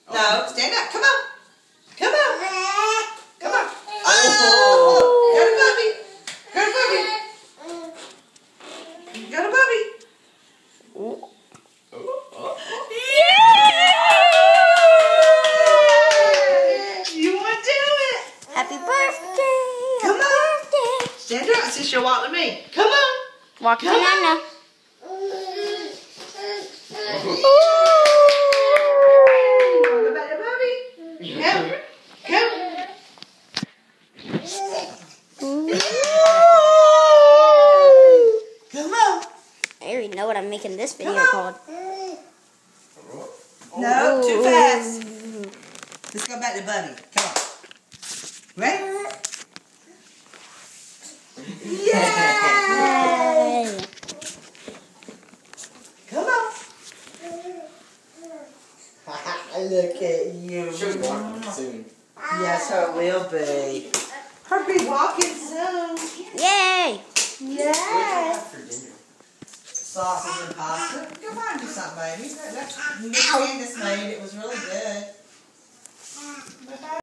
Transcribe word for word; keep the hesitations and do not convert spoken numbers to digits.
No, stand up. Come on. Come on. Come on. Oh! Go to Bubby. Go to Bubby. Go to Bubby. You want to do it? Happy birthday! Come Happy on. birthday! Stand up. Since you're walking with me. Come on. Walk to Nana. Go back to Bubby. Come. Come. Come on. I already know what I'm making this video Come on. called. No, too fast. Let's go back to Bubby. Come on. Ready? Yay! Yay! Come on. Look at you. She'll be walking soon. Yes, her will be. Her be walking soon. Yay! Yay! For dinner. Sausage and pasta. Go find you something, baby. That, that, Candace made it was really good.